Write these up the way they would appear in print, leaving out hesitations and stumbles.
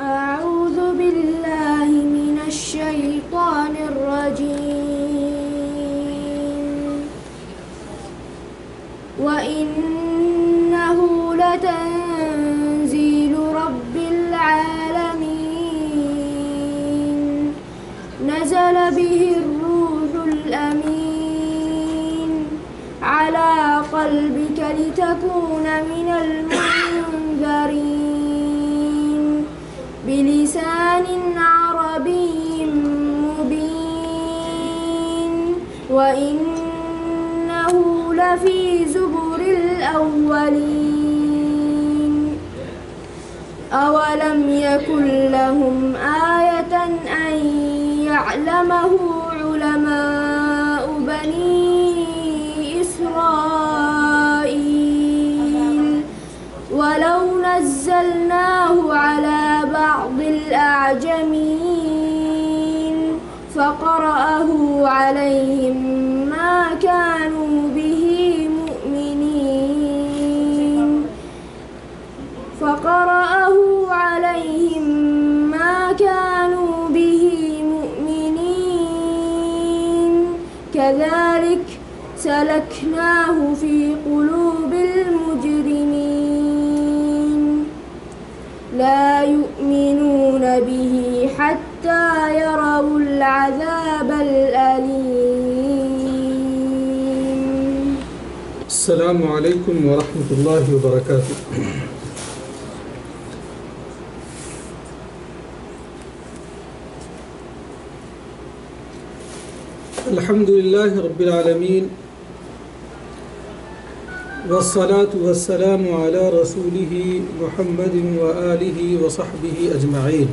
أعوذ بالله من الشيطان الرجيم وإنه لتنزيل رب العالمين نزل به الروح الأمين على قلبك لتكون من المنذرين بلسان عربي مبين وإنه لفي زبر الأولين أولم يكن لهم آية أن يعلمه علماء بني إسرائيل ولو نزلناه على بعض الأعجمين فقرأه عليهم ما كانوا به مؤمنين كذلك سلكناه في قلوب المجرمين لا يؤمنون به حتى يروا العذاب الأليم. السلام علیکم ورحمۃ اللہ وبرکاتہ. الحمد للہ رب العالمین والصلاة والسلام علی رسولہ محمد وآلہ وصحبہ اجمعین.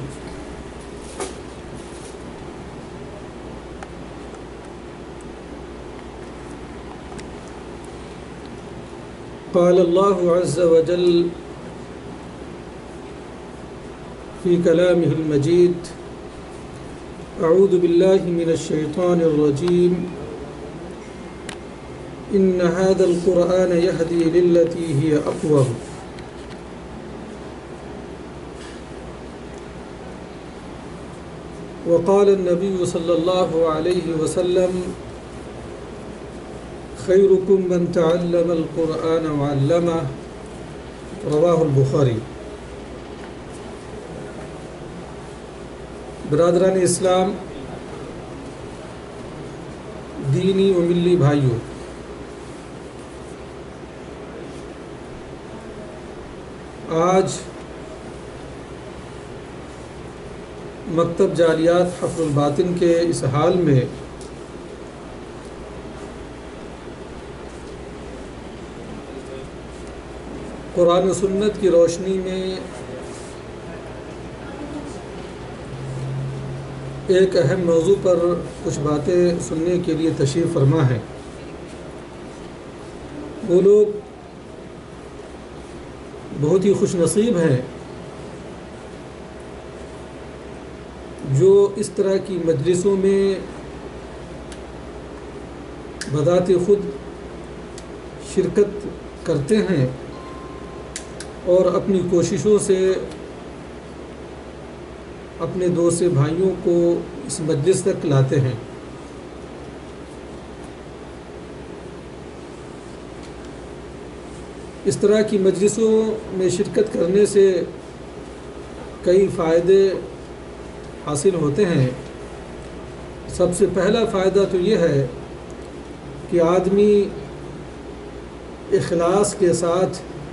قال اللہ عز وجل فی کلامہ المجید اعوذ باللہ من الشیطان الرجیم ان هذا القرآن يهدي للتي هي اقوم. وقال النبي صلى الله عليه وسلم خيركم من تعلم القرآن وعلمه. رواہ البخاری. برادران اسلام، دینی و ملی بھائیوں، آج مکتب جالیات حفر الباطن کے اس حال میں قرآن و سنت کی روشنی میں ایک اہم موضوع پر کچھ باتیں سننے کے لیے تشریف فرما ہے. وہ لوگ بہت ہی خوش نصیب ہیں جو اس طرح کی مجلسوں میں بذات خود شرکت کرتے ہیں اور اپنی کوششوں سے اپنے دوست بھائیوں کو اس مجلس تک لاتے ہیں. اس طرح کی مجلسوں میں شرکت کرنے سے کئی فائدے حاصل ہوتے ہیں. سب سے پہلا فائدہ تو یہ ہے کہ آدمی اخلاص کے ساتھ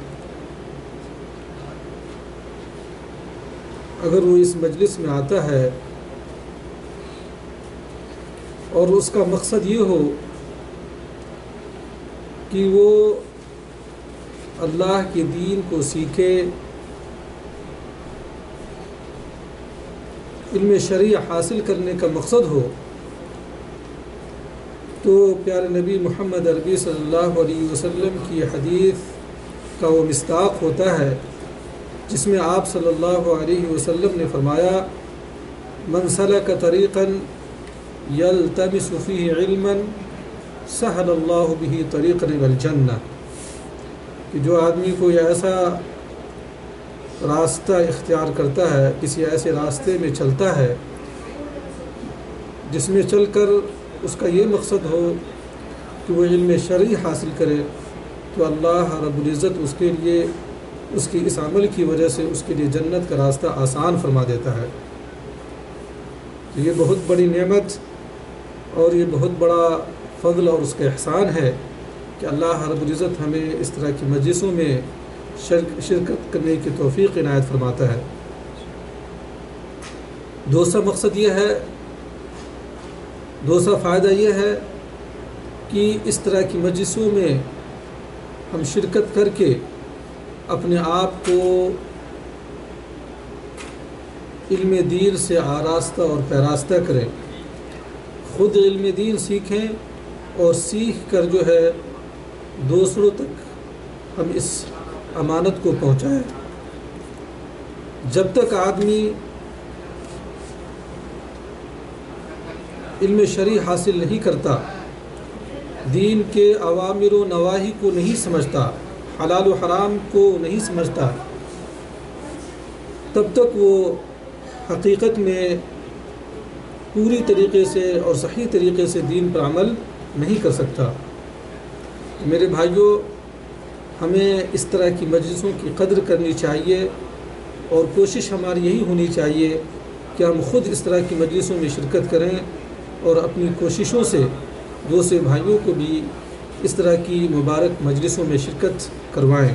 اگر وہ اس مجلس میں آتا ہے اور اس کا مقصد یہ ہو کہ وہ اللہ کے دین کو سیکھے، علم شرعی حاصل کرنے کا مقصد ہو، تو پیارے نبی محمد عربی صلی اللہ علیہ وسلم کی حدیث کا وہ مصداق ہوتا ہے جس میں آپ صلی اللہ علیہ وسلم نے فرمایا من سلک طریقا یلتمس فیہ علما سہل اللہ بہ طریقا الی الجنہ، کہ جو آدمی کوئی ایسا راستہ اختیار کرتا ہے، کسی ایسے راستے میں چلتا ہے جس میں چل کر اس کا یہ مقصد ہو کہ وہ علم شرعی حاصل کرے، تو اللہ رب العزت اس کے لیے اس کی اس عمل کی وجہ سے اس کے لیے جنت کا راستہ آسان فرما دیتا ہے۔ تو یہ بہت بڑی نعمت اور یہ بہت بڑا فضل اور اس کا احسان ہے کہ اللہ رب العزت ہمیں اس طرح کی مجلسوں میں شرکت کرنے کی توفیق عنایت فرماتا ہے۔ دوسرا مقصد یہ ہے، دوسرا فائدہ یہ ہے کہ اس طرح کی مجلسوں میں ہم شرکت کر کے اپنے آپ کو علم دین سے آراستہ اور پیراستہ کریں، خود علم دین سیکھیں اور سیکھ کر جو ہے دوسروں تک ہم اس امانت کو پہنچائیں۔ جب تک آدمی علم شرعی حاصل نہیں کرتا، دین کے اوامر و نواہی کو نہیں سمجھتا، حلال و حرام کو نہیں سمجھتا، تب تک وہ حقیقت میں پوری طریقے سے اور صحیح طریقے سے دین پر عمل نہیں کر سکتا۔ میرے بھائیوں، ہمیں اس طرح کی مجلسوں کی قدر کرنی چاہیے اور کوشش ہماری یہی ہونی چاہیے کہ ہم خود اس طرح کی مجلسوں میں شرکت کریں اور اپنی کوششوں سے دوسرے بھائیوں کو بھی اس طرح کی مبارک مجلسوں میں شرکت کروائیں۔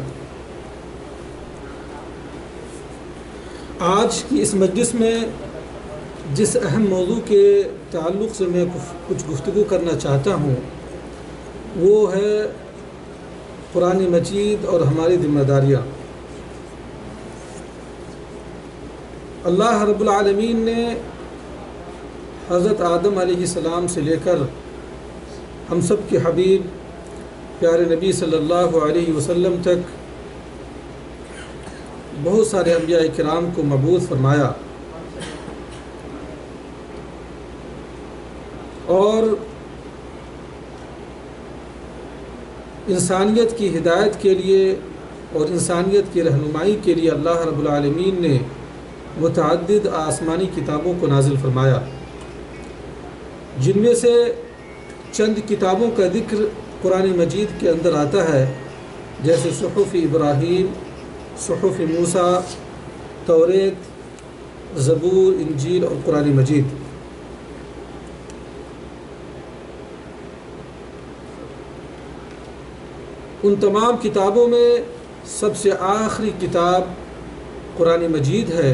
آج کی اس مجلس میں جس اہم موضوع کے تعلق سے میں کچھ گفتگو کرنا چاہتا ہوں وہ ہے قرآن مجید اور ہماری ذمہ داریاں۔ اللہ رب العالمین نے حضرت آدم علیہ السلام سے لے کر ہم سب کے حبیب پیارے نبی صلی اللہ علیہ وسلم تک بہت سارے انبیاء کرام کو مبعوث فرمایا، اور انسانیت کی ہدایت کے لیے اور انسانیت کی رہنمائی کے لیے اللہ رب العالمین نے متعدد آسمانی کتابوں کو نازل فرمایا، جن میں سے چند کتابوں کا ذکر قرآن مجید کے اندر آتا ہے، جیسے صحف ابراہیم، صحف موسیٰ، توریت، زبور، انجیل اور قرآن مجید۔ ان تمام کتابوں میں سب سے آخری کتاب قرآن مجید ہے،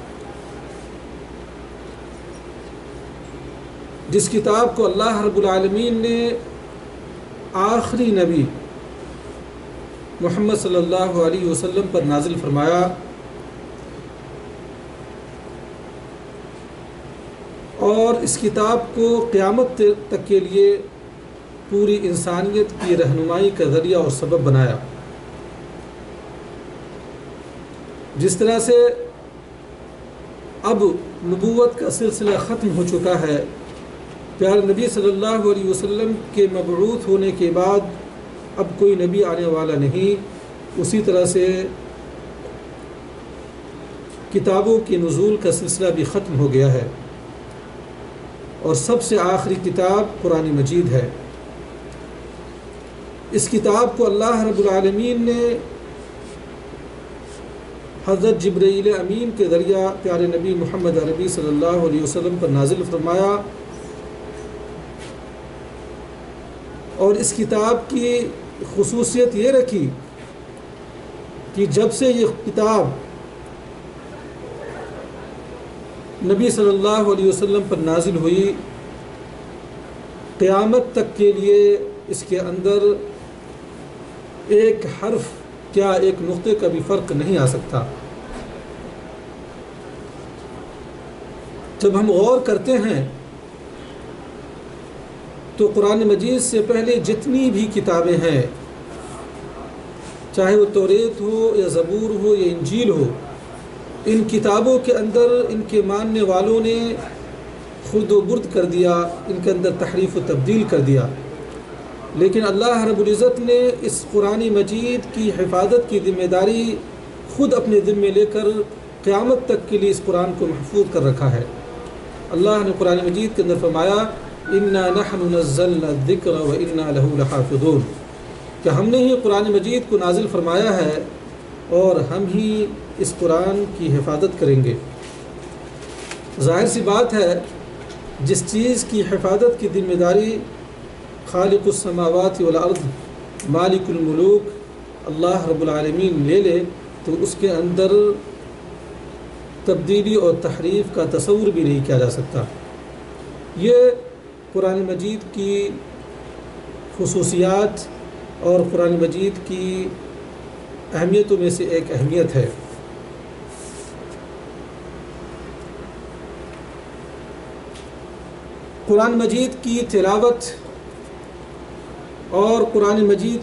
جس کتاب کو اللہ رب العالمین نے آخری نبی محمد صلی اللہ علیہ وسلم پر نازل فرمایا، اور اس کتاب کو قیامت تک کے لیے پوری انسانیت کی رہنمائی کا ذریعہ اور سبب بنایا۔ جس طرح سے اب نبوت کا سلسلہ ختم ہو چکا ہے، پیارے نبی صلی اللہ علیہ وسلم کے مبعوث ہونے کے بعد اب کوئی نبی آنے والا نہیں، اسی طرح سے کتابوں کے نزول کا سلسلہ بھی ختم ہو گیا ہے، اور سب سے آخری کتاب قرآن مجید ہے۔ اس کتاب کو اللہ رب العالمین نے حضرت جبرائیل امین کے ذریعہ پیارے نبی محمد عربی صلی اللہ علیہ وسلم پر نازل فرمایا، اور اس کتاب کی خصوصیت یہ رکھی کہ جب سے یہ کتاب نبی صلی اللہ علیہ وسلم پر نازل ہوئی، قیامت تک کے لیے اس کے اندر ایک حرف کیا ایک نقطے کا بھی فرق نہیں آ سکتا۔ جب ہم غور کرتے ہیں تو قرآن مجید سے پہلے جتنی بھی کتابیں ہیں، چاہے وہ توریت ہو یا زبور ہو یا انجیل ہو، ان کتابوں کے اندر ان کے ماننے والوں نے خرد و برد کر دیا، ان کے اندر تحریف و تبدیل کر دیا، لیکن اللہ رب العزت نے اس قرآن مجید کی حفاظت کی ذمہ داری خود اپنے ذمے لے کر قیامت تک کے لیے اس قرآن کو محفوظ کر رکھا ہے۔ اللہ نے قرآن مجید کے اندر فرمایا انا نحن نزلنا الذکر وانا لہ لحافظون، کہ ہم نے ہی قرآن مجید کو نازل فرمایا ہے اور ہم ہی اس قرآن کی حفاظت کریں گے۔ ظاہر سی بات ہے جس چیز کی حفاظت کی ذمہ داری خالق السماوات والارض مالک الملوک اللہ رب العالمین لے لے تو اس کے اندر تبدیلی اور تحریف کا تصور بھی نہیں کیا جا سکتا۔ یہ قرآن مجید کی خصوصیات اور قرآن مجید کی اہمیتوں میں سے ایک اہمیت ہے۔ قرآن مجید کی تلاوت اور قرآن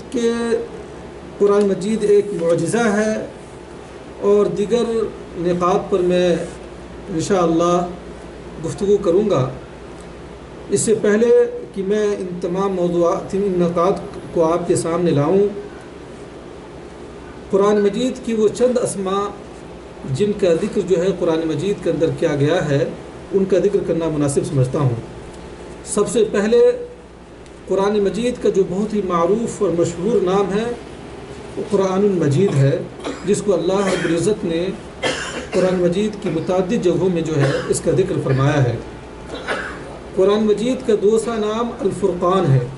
مجید ایک معجزہ ہے، اور دیگر نقاط پر میں انشاءاللہ گفتگو کروں گا۔ اس سے پہلے کہ میں ان تمام موضوعات ان نقاط کو آپ کے سامنے لاؤں، قرآن مجید کی وہ چند اسماء جن کا ذکر جو ہے قرآن مجید کے اندر کیا گیا ہے ان کا ذکر کرنا مناسب سمجھتا ہوں۔ سب سے پہلے قرآن مجید کا جو بہت ہی معروف اور مشہور نام ہے وہ قرآن المجید ہے، جس کو اللہ رب العزت نے قرآن مجید کی متعدد جگہوں میں جو ہے اس کا ذکر فرمایا ہے۔ قرآن مجید کا دوسرا نام الفرقان ہے۔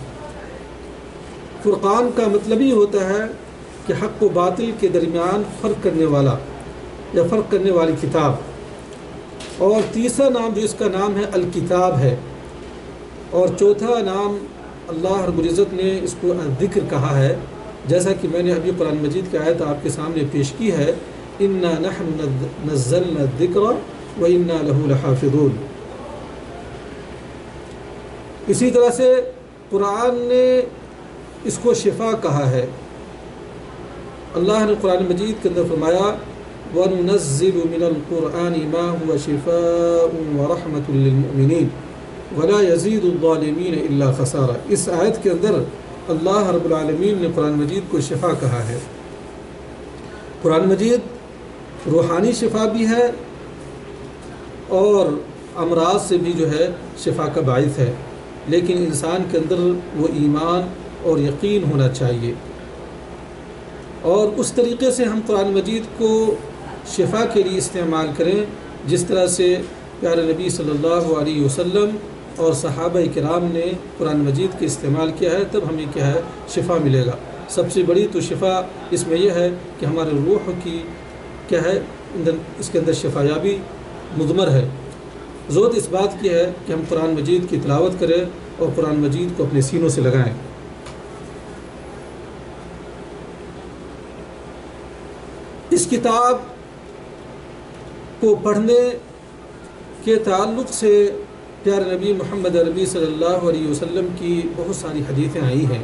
فرقان کا مطلب ہی ہوتا ہے کہ حق و باطل کے درمیان فرق کرنے والا یا فرق کرنے والی کتاب، اور تیسرا نام جو اس کا نام ہے الکتاب ہے، اور چوتھا نام اللہ رب العزت نے اس کو الذکر کہا ہے، جیسا کہ میں نے ابھی قرآن مجید کی آیت آپ کے سامنے پیش کی ہے انا نحن نزلنا الذکر وانا لہ لحافظون۔ اسی طرح سے قرآن نے اس کو شفا کہا ہے۔ اللہ نے قرآن مجید کے اندر فرمایا وَنُنَزِّلُ مِنَ الْقُرْآنِ مَا هُوَ شِفَاءٌ وَرَحْمَةٌ لِّلْمُؤْمِنِينَ وَلَا يَزِيدُ الظَّالِمِينَ إِلَّا خَسَارًا۔ اس آیت کے اندر اللہ رب العالمین نے قرآن مجید کو شفا کہا ہے۔ قرآن مجید روحانی شفا بھی ہے اور امراض سے بھی جو ہے شفا کا باعث ہے، لیکن انسان کے اندر وہ ایمان اور یقین ہونا چاہیے، اور اس طریقے سے ہم قرآن مجید کو شفا کے لیے استعمال کریں جس طرح سے پیارے نبی صلی اللہ علیہ وسلم اور صحابہ کرام نے قرآن مجید کے استعمال کیا ہے، تب ہمیں کیا ہے شفا ملے گا۔ سب سے بڑی تو شفا اس میں یہ ہے کہ ہمارے روح کی کیا ہے اس کے اندر شفا یابی مضمر ہے۔ ضرورت اس بات کی ہے کہ ہم قرآن مجید کی تلاوت کریں اور قرآن مجید کو اپنے سینوں سے لگائیں۔ اس کتاب کو پڑھنے کے تعلق سے پیارے نبی محمد عربی صلی اللہ علیہ وسلم کی بہت ساری حدیثیں آئی ہیں۔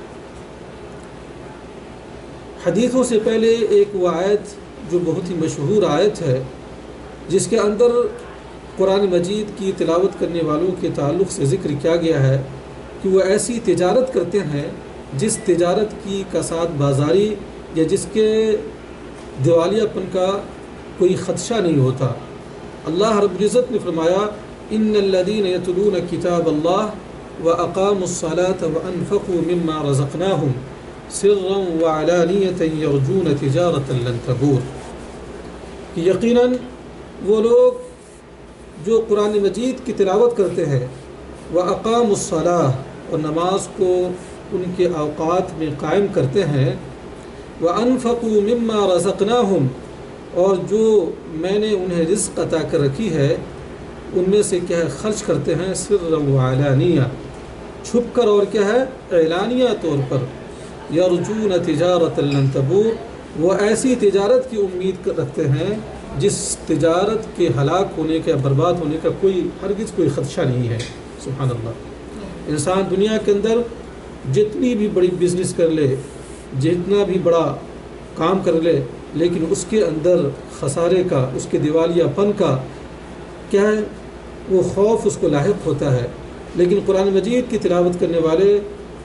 حدیثوں سے پہلے ایک وہ آیت جو بہت ہی مشہور آیت ہے، جس کے اندر قرآن مجید کی تلاوت کرنے والوں کے تعلق سے ذکر کیا گیا ہے کہ وہ ایسی تجارت کرتے ہیں جس تجارت کی کساد بازاری یا جس کے دیوالیہ پن کا کوئی خدشہ نہیں ہوتا۔ اللہ رب العزت نے فرمایا ان الذین یتلون کتاب اللہ واقاموا الصلاة وانفقوا مما رزقناہم سرا وعلانیۃ یرجون تجارۃ لن تبور، کہ یقیناً وہ لوگ جو قرآن مجید کی تلاوت کرتے ہیں واقاموا الصلاة اور نماز کو ان کے اوقات میں قائم کرتے ہیں، وانفقوا مما رزقناہم اور جو میں نے انہیں رزق عطا کر رکھی ہے ان میں سے کیا ہے خرچ کرتے ہیں، سرا وعلانیہ چھپ کر اور کیا ہے اعلانیہ طور پر، یرجون تجارۃ لن تبور وہ ایسی تجارت کی امید رکھتے ہیں جس تجارت کے ہلاک ہونے کا برباد ہونے کا ہرگز کوئی خدشہ نہیں ہے۔ سبحان اللہ۔ انسان دنیا کے اندر جتنی بھی بڑی بزنس کر لے، جتنا بھی بڑا کام کر لے، لیکن اس کے اندر خسارے کا، اس کے دیوالیہ پن کا کیا ہے وہ خوف اس کو لاحق ہوتا ہے۔ لیکن قرآن مجید کی تلاوت کرنے والے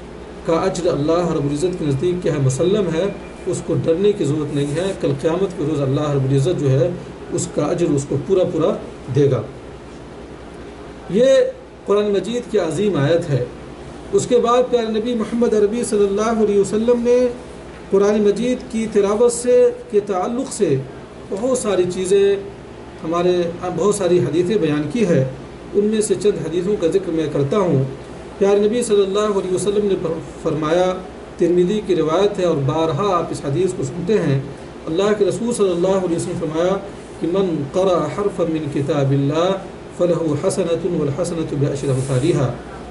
کا اجر اللہ رب العزت کے نزدیک کیا ہے مسلم ہے، اس کو ڈرنے کی ضرورت نہیں ہے، کل قیامت کے روز اللہ رب العزت جو ہے اس کا اجر اس کو پورا پورا دے گا۔ یہ قرآن مجید کی عظیم آیت ہے۔ اس کے بعد پیارے نبی محمد عربی صلی اللہ علیہ وسلم نے قرآن مجید کی تلاوت کے تعلق سے بہت ساری چیزیں بہت ساری حدیثیں بیان کی ہے۔ ان میں سے چند حدیثوں کا ذکر میں کرتا ہوں۔ پیارے نبی صلی اللہ علیہ وسلم نے فرمایا، ترمذی کی روایت ہے اور بارہا آپ اس حدیث کو سنتے ہیں، اللہ کے رسول صلی اللہ علیہ وسلم نے فرمایا کہ من قرأ حرفا من کتاب اللہ فلہ حسنۃ والحسنۃ بعشر امثالها،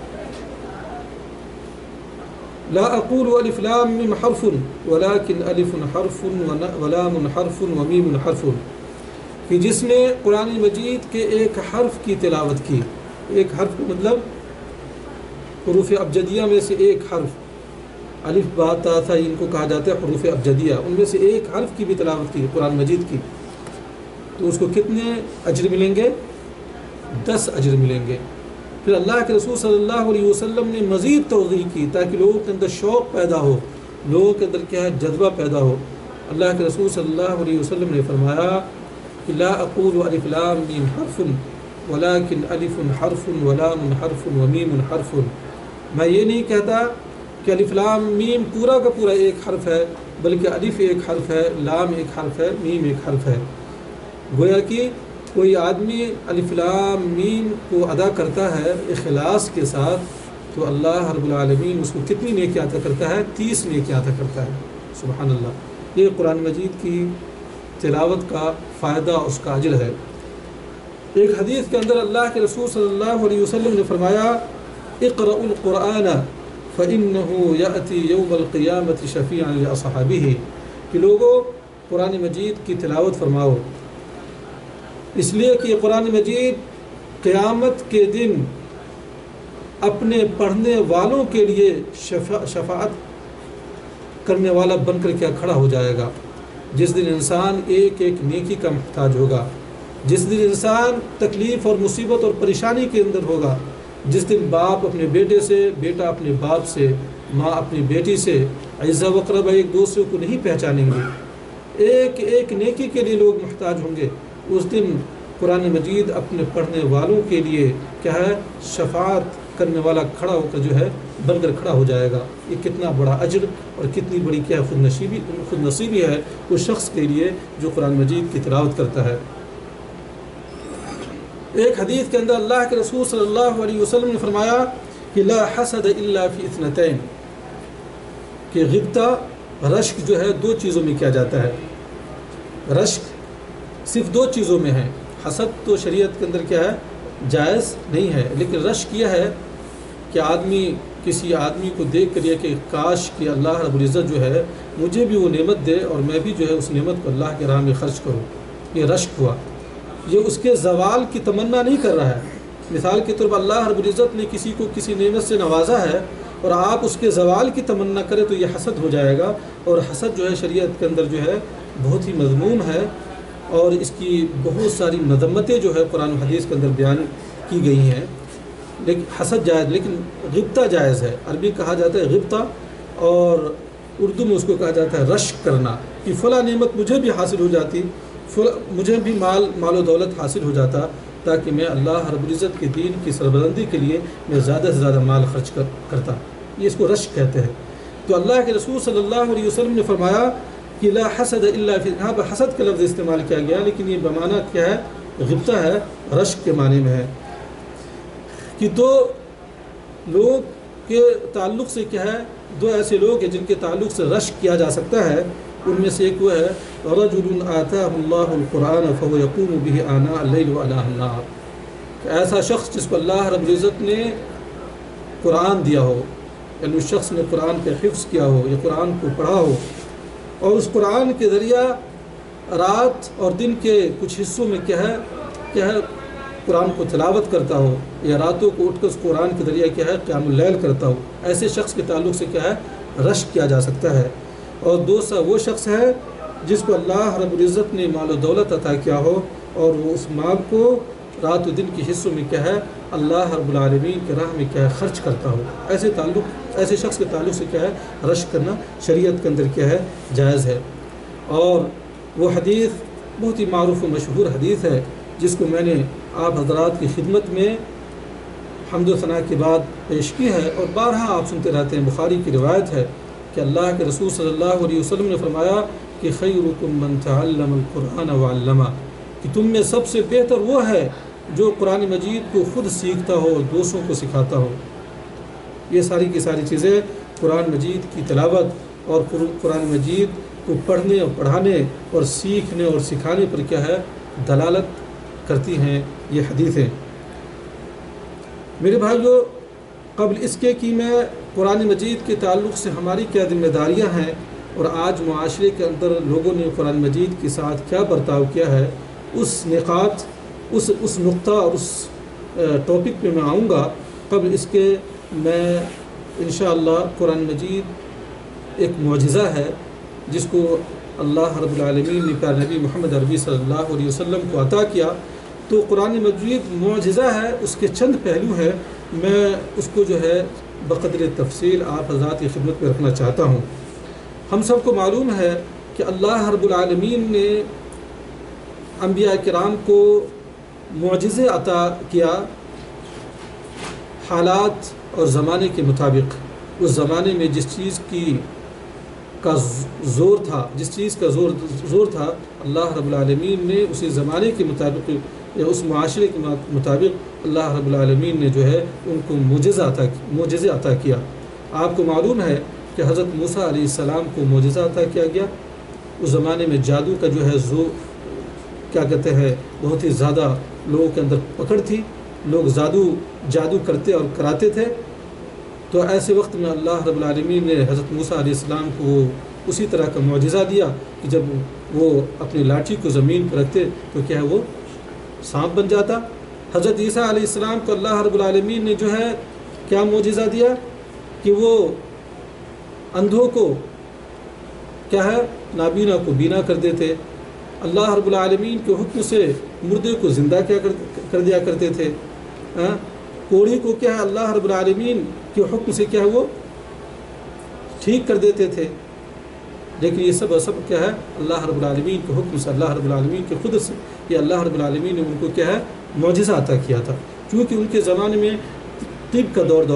لا اقول الف لام میم حرف ولكن الف حرف ولام حرف ومیم حرف، کہ جس نے قرآن مجید کے ایک حرف کی تلاوت کی، ایک حرف کا مطلب حروف ابجدیہ میں سے ایک حرف، الف با تا تھا، ان کو کہا جاتا ہے حروف ابجدیہ، ان میں سے ایک حرف کی بھی تلاوت کی قرآن مجید کی، تو اس کو کتنے اجر ملیں گے؟ 10 اجر ملیں گے۔ پھر اللہ کے رسول صلی اللہ علیہ وسلم نے مزید توضیح کی تاکہ لوگوں کے اندر شوق پیدا ہو، لوگوں کے اندر کیا ہے جذبہ پیدا ہو۔ اللہ کے رسول صلی اللہ علیہ وسلم نے فرمایا کہ لا اقول الف لام میم حرف ولكن الف حرف ولام حرف ومیم حرف، میں یہ نہیں کہتا کہ الف لام میم پورا کا پورا ایک حرف ہے، بلکہ الف ایک حرف ہے، لام ایک حرف ہے، میم ایک حرف ہے۔ گویا کہ کوئی آدمی الف لام میم کو ادا کرتا ہے اخلاص کے ساتھ تو اللہ رب العالمین اس کو کتنی نیکی عطا کرتا ہے؟ 30 نیکی عطا کرتا ہے۔ سبحان اللہ، یہ قرآن مجید کی تلاوت کا فائدہ، اس کا اجر ہے۔ ایک حدیث کے اندر اللہ کے رسول صلی اللہ علیہ وسلم نے فرمایا اقرأوا القرآن فإنه يأتي يوم القیامة شفیعا لأصحابہ، کہ لوگوں قرآن مجید کی تلاوت فرماؤ، اس لیے کہ یہ قرآن مجید قیامت کے دن اپنے پڑھنے والوں کے لیے شفاعت کرنے والا بن کر کیا کھڑا ہو جائے گا۔ جس دن انسان ایک ایک نیکی کا محتاج ہوگا، جس دن انسان تکلیف اور مصیبت اور پریشانی کے اندر ہوگا، جس دن باپ اپنے بیٹے سے، بیٹا اپنے باپ سے، ماں اپنی بیٹی سے، اعزا و اقربا ایک دوسرے کو نہیں پہچانیں گے، ایک ایک نیکی کے لیے لوگ محتاج ہوں گے، اس دن قرآن مجید اپنے پڑھنے والوں کے لیے کیا ہے شفاعت کرنے والا کھڑا ہو کر جو ہے بن کر کھڑا ہو جائے گا۔ یہ کتنا بڑا اجر اور کتنی بڑی کیا خود نصیبی ہے اس شخص کے لیے جو قرآن مجید کی تلاوت کرتا ہے۔ ایک حدیث کے اندر اللہ کے رسول صلی اللہ علیہ وسلم نے فرمایا کہ لا حسد الا فی اثنتین، کہ غبطہ رشک جو ہے 2 چیزوں میں کیا جاتا ہے۔ رشک صرف 2 چیزوں میں ہے۔ حسد تو شریعت کے اندر کیا ہے جائز نہیں ہے، لیکن رشک یہ ہے کہ آدمی کسی آدمی کو دیکھ کر یہ کہ کاش کہ اللہ رب العزت جو ہے مجھے بھی وہ نعمت دے اور میں بھی جو ہے اس نعمت کو اللہ کے راہ میں خرچ کروں، یہ رشک ہوا۔ یہ اس کے زوال کی تمنا نہیں کر رہا ہے۔ مثال کے طور پر اللہ رب العزت نے کسی کو کسی نعمت سے نوازا ہے اور آپ اس کے زوال کی تمنا کریں تو یہ حسد ہو جائے گا، اور حسد جو ہے شریعت کے اندر جو ہے بہت ہی مذموم ہے، اور اس کی بہت ساری مذمتیں جو ہے قرآن و حدیث کے اندر بیان کی گئی ہیں۔ لیکن حسد جائز، لیکن غبطہ جائز ہے۔ عربی کہا جاتا ہے غبطہ، اور اردو میں اس کو کہا جاتا ہے رشک کرنا، کہ فلاں نعمت مجھے بھی حاصل ہو جاتی، مجھے بھی مال و دولت حاصل ہو جاتا، تاکہ میں اللہ رب العزت کے دین کی سربلندی کے لیے میں زیادہ سے زیادہ مال خرچ کرتا۔ یہ اس کو رشک کہتے ہیں۔ تو اللہ کے رسول صلی اللہ علیہ وسلم نے فرمایا کہ لا حسد الا فی، یہاں پر حسد کا لفظ استعمال کیا گیا، لیکن یہ بمعنی کیا ہے غبطہ ہے، رشک کے معنی میں ہے، کہ 2 لوگ کے تعلق سے کیا ہے 2 ایسے لوگ ہیں جن کے تعلق سے رشک کیا جا سکتا ہے۔ ان میں سے ایک وہ ہے رجل آتاہ اللہ القرآن فهو یقوم به آناء اللیل وآناء النہار، کہ ایسا شخص جس کو اللہ رب العزت نے قرآن دیا ہو، یعنی اس شخص نے قرآن کا حفظ کیا ہو یا قرآن کو پڑھا ہو، اور اس قرآن کے ذریعہ رات اور دن کے کچھ حصوں میں کیا ہے قرآن کو تلاوت کرتا ہو، یا راتوں کو اٹھ کر اس قرآن کے ذریعہ کیا ہے قیام اللیل کرتا ہو، ایسے شخص کے تعلق سے کیا ہے رشک کیا جا سکتا ہے۔ اور دوسرا وہ شخص ہے جس کو اللہ رب العزت نے مال و دولت عطا کیا ہو، اور وہ اس مال کو رات و دن کے حصوں میں کیا ہے اللہ رب العالمین کے راہ میں کیا ہے خرچ کرتا ہو، ایسے تعلق ایسے شخص کے تعلق سے کیا ہے رشک کرنا شریعت کے اندر کیا ہے جائز ہے۔ اور وہ حدیث بہت ہی معروف و مشہور حدیث ہے جس کو میں نے آپ حضرات کی خدمت میں حمد و ثناء کے بعد پیش کی ہے اور بارہا آپ سنتے رہتے ہیں۔ بخاری کی روایت ہے کہ اللہ کے رسول صلی اللہ علیہ وسلم نے فرمایا کہ خیرکم من تعلم القرآن وعلمہ، کہ تم میں سب سے بہتر وہ ہے جو قرآن مجید کو خود سیکھتا ہو اور دوسروں کو سکھاتا ہو۔ یہ ساری کی ساری چیزیں قرآن مجید کی تلاوت اور قرآن مجید کو پڑھنے اور پڑھانے اور سیکھنے اور سکھانے پر کیا ہے دلالت کرتی ہیں یہ حدیثیں۔ میرے بھائیو، قبل اس کے کہ میں قرآن مجید کے تعلق سے ہماری کیا ذمہ داریاں ہیں اور آج معاشرے کے اندر لوگوں نے قرآن مجید کے ساتھ کیا برتاؤ کیا ہے، اس نقاط اس نقطہ اور اس ٹاپک پہ میں آؤں گا۔ قبل اس کے میں انشاءاللہ قرآن مجید ایک معجزہ ہے جس کو اللہ رب العالمین نے پیارے نبی محمد عربی صلی اللہ علیہ وسلم کو عطا کیا، تو قرآن مجید معجزہ ہے، اس کے چند پہلو ہیں، میں اس کو جو ہے بقدر تفصیل آپ حضرات کی خدمت میں رکھنا چاہتا ہوں۔ ہم سب کو معلوم ہے کہ اللہ رب العالمین نے انبیاء کرام کو معجزے عطا کیا حالات اور زمانے کے مطابق۔ اس زمانے میں جس چیز کا زور تھا، جس چیز کا زور تھا، اللہ رب العالمین نے اسی زمانے کے مطابق یا اس معاشرے کے مطابق اللہ رب العالمین نے جو ہے ان کو معجزے عطا کیا۔ آپ کو معلوم ہے کہ حضرت موسیٰ علیہ السلام کو معجزہ عطا کیا گیا۔ اس زمانے میں جادو کا جو ہے کیا کہتے ہیں بہت ہی زیادہ لوگوں کے اندر پکڑ تھی، لوگ جادو کرتے اور کراتے تھے۔ تو ایسے وقت میں اللہ رب العالمین نے حضرت موسیٰ علیہ السلام کو اسی طرح کا معجزہ دیا کہ جب وہ اپنی لاٹھی کو زمین پر رکھتے تو کیا ہے وہ سانپ بن جاتا۔ حضرت عیسیٰ علیہ السلام کو اللہ رب العالمین نے جو ہے کیا معجزہ دیا کہ وہ اندھوں کو کیا ہے نابینا کو بینا کر دیتے۔ اللہ رب العالمین کے حکم سے مردے کو زندہ کیا کر دیا کرتے تھے۔ کوڑھی کو کیا ہے اللہ رب العالمین کے حکم سے کیا ہے وہ ٹھیک کر دیتے تھے۔ لیکن یہ سب کیا ہے اللہ رب العالمین کے حکم سے، اللہ رب العالمین کے خود سے، یہ اللہ رب العالمین نے ان کو کیا ہے معجزہ عطا کیا تھا، کیونکہ ان کے زمانے میں طب کا دور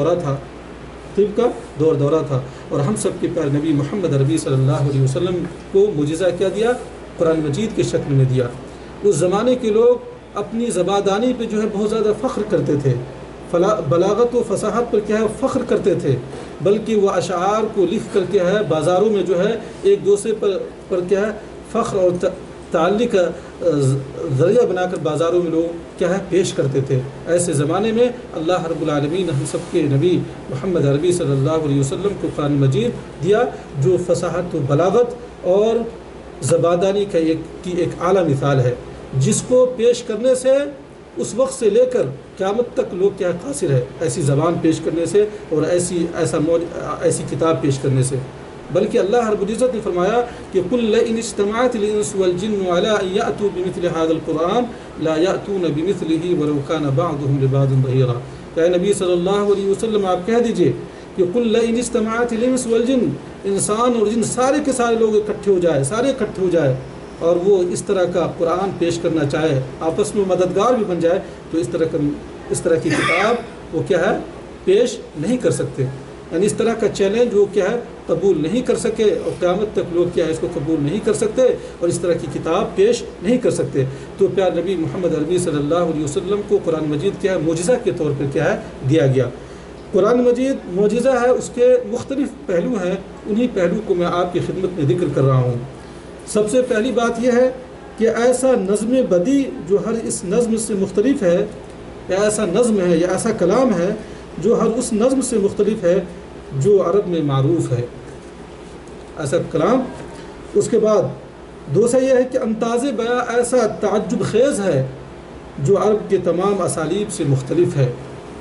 دورہ تھا اور ہم سب کے پیارے نبی محمد عربی صلی اللہ علیہ وسلم کو معجزہ کیا دیا؟ قرآن مجید کے شکل میں دیا۔ اس زمانے کے لوگ اپنی زبادانی پہ جو ہے بہت زیادہ فخر کرتے تھے، بلاغت و فصاحت پر کیا ہے فخر کرتے تھے، بلکہ وہ اشعار کو لکھ کر کیا ہے بازاروں میں جو ہے ایک دوسرے پر کیا ہے فخر اور تعلق ذریعہ بنا کر بازاروں میں لوگ کیا ہے پیش کرتے تھے۔ ایسے زمانے میں اللہ رب العالمین نے ہم سب کے نبی محمد عربی صلی اللہ علیہ وسلم کو قرآن مجید دیا جو فصاحت و بلاغت اور زبادانی کی ایک اعلیٰ مثال ہے، جس کو پیش کرنے سے اس وقت سے لے کر قیامت تک لوگ کیا قاصر ہے ایسی زبان پیش کرنے سے اور ایسی کتاب پیش کرنے سے۔ بلکہ اللہ رب العزت نے فرمایا کہ قُلْ لَئِنِ اجْتَمَعَتِ الْإِنسُ وَالْجِنُّ عَلَىٰ أَن يَأْتُوا بِمِثْلِ هَٰذَا الْقُرْآنِ لَا يَأْتُونَ بِمِثْلِهِ وَلَوْ كَانَ بَعْضُهُمْ لِبَعْضٍ ظَهِيرًا۔ اے نبی صلی اللہ علیہ وسلم آپ کہہ دیجئے کہ قُلْ لَئِنِ اجْتَمَعَتِ الْإِنسُ وَالْجِنُّ، انسان اور جن سارے کے سارے لوگ اکٹھے ہو جائے اور وہ اس طرح کا قرآن پیش کرنا چاہے، آپس میں مددگار بھی بن جائے، تو اس طرح کی کتاب وہ کیا ہے پیش نہیں کر سکتے۔ یعنی اس طرح کا چیلنج وہ کیا ہے قبول نہیں کر سکے اور قیامت تک لوگ کیا ہے اس کو قبول نہیں کر سکتے اور اس طرح کی کتاب پیش نہیں کر سکتے۔ تو پیار نبی محمد عربی صلی اللہ علیہ وسلم کو قرآن مجید کیا ہے معجزہ کے طور پر کیا ہے دیا گیا۔ قرآن مجید معجزہ ہے، اس کے مختلف پہلو ہیں، انہی پہلو کو میں آپ کی خدمت میں ذکر کر رہا ہوں۔ سب سے پہلی بات یہ ہے کہ ایسا نظم بدی جو ہر اس نظم سے مختلف ہے، یا ایسا نظم ہے یا ایسا کلام ہے جو ہر اس نظم سے مختلف ہے جو عرب میں معروف ہے، ایسا کلام۔ اس کے بعد دوسرا یہ ہے کہ انداز بیاں ایسا تعجب خیز ہے جو عرب کے تمام اسالیب سے مختلف ہے،